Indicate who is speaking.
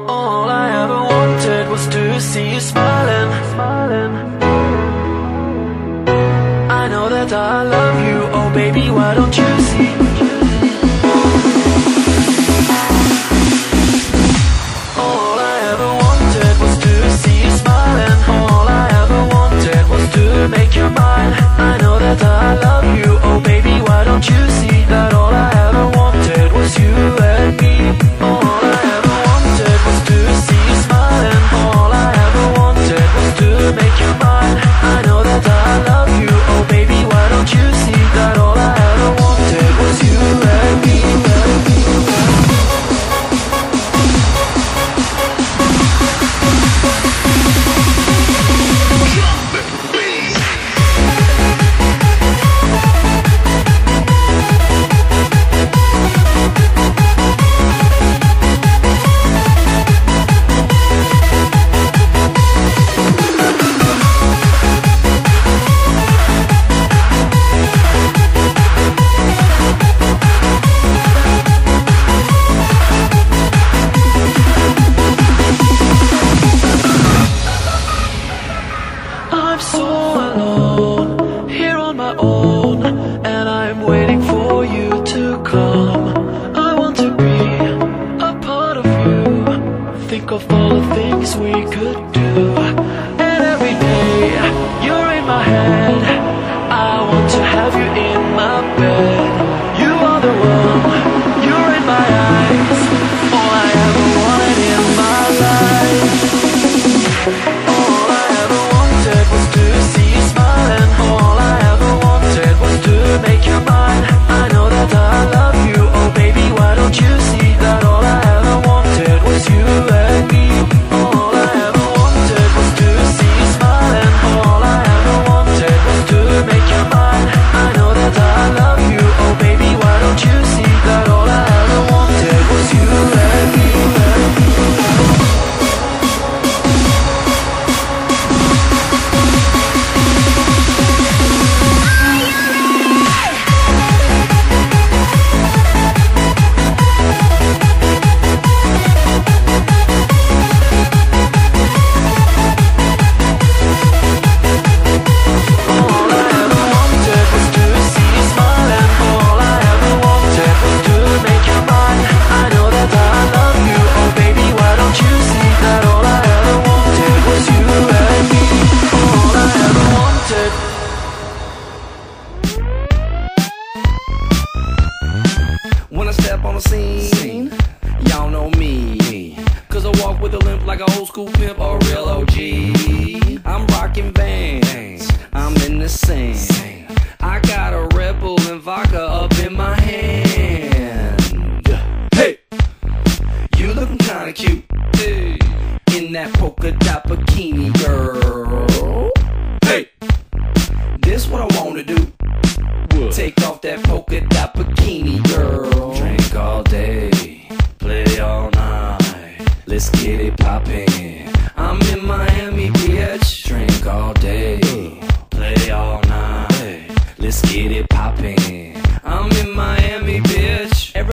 Speaker 1: All I ever wanted was to see you smiling. I know that I love you, oh baby, why don't you see? All I ever wanted was to see you smiling. All I ever wanted was to make you mine. I know that I love you, oh baby, why don't you see that all I ever wanted was you and me? All I ever wanted was to see you smiling. All I ever wanted was to make you mine. I know that I love you, oh baby, why don't you see that all I ever wanted was you and me? I'm so alone, here on my own, and I'm waiting for you to come. I want to be a part of you, think of all the things we could do. And every day, you're in my head, I want to have you in my bed. You are the one, you're in my eyes, all I ever wanted in my life. All I ever wanted was to see you smiling. All I ever wanted was to make you mine. I know that I love you, oh baby, why don't you see that all I ever wanted was you and me? All I ever wanted was to see you smiling. All I ever wanted was to make you mine. I know that I love you, oh baby, why don't you see that all I ever wanted was you and me?
Speaker 2: When I step on the scene, y'all know me, cause I walk with a limp like an old school pimp or a real OG. I'm rocking Vans, I'm in the scene. I got a Red Bull and vodka up in my hand. Hey, you looking kinda cute, hey, in that polka dot bikini, girl. Hey, this what I wanna do. Take off that polka dot bikini, girl. Drink all day, play all night. Let's get it poppin'. I'm in Miami, bitch. Drink all day, play all night. Let's get it poppin'. I'm in Miami, bitch.